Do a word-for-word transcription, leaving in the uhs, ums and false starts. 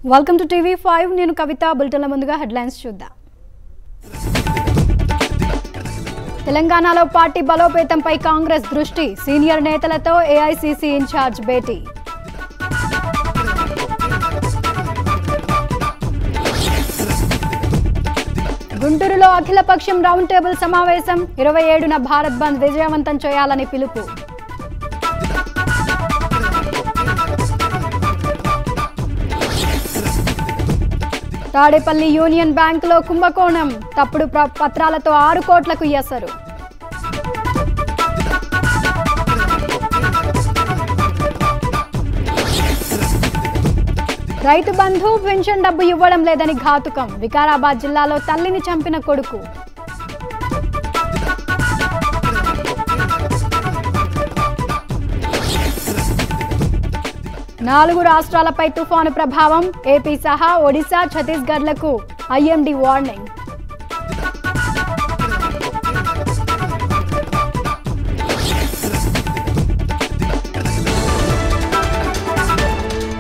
Welcome to TV five నేను కవిత బులెటిన్ల ముందుగా headlines చూద్దాం. తెలంగాణలో పార్టీ బలోపేతంపై కాంగ్రెస్ దృష్టి సీనియర్ నేతలతో ఏఐసీసీ ఇన్ఛార్జ్ భేటీ. గుంటూరులో అఖిలపక్షం రౌండ్ టేబుల్ సమావేశం ఇరవై ఏడున భారత్ బంద్ విజయవంతం చేయాలని పిలుపు. తాడేపల్లి యూనియన్ బ్యాంకులో కుంభకోణం తప్పుడు పత్రాలతో ఆరు కోట్లకు ఎసరు. రైతు బంధు పెన్షన్ డబ్బు ఇవ్వడం లేదని ఘాతుకం వికారాబాద్ జిల్లాలో తల్లిని చంపిన కొడుకు. నాలుగు రాష్ట్రాలపై తుఫాను ప్రభావం ఏపీ సహా ఒడిశా ఛత్తీస్గఢ్లకు ఐఎండీ వార్నింగ్.